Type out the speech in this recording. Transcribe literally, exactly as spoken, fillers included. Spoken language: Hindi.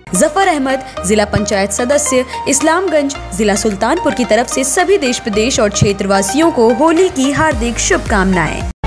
जफर अहमद, जिला पंचायत सदस्य, इस्लामगंज, जिला सुल्तानपुर की तरफ से सभी देश विदेश और क्षेत्रवासियों को होली की हार्दिक शुभकामनाएं।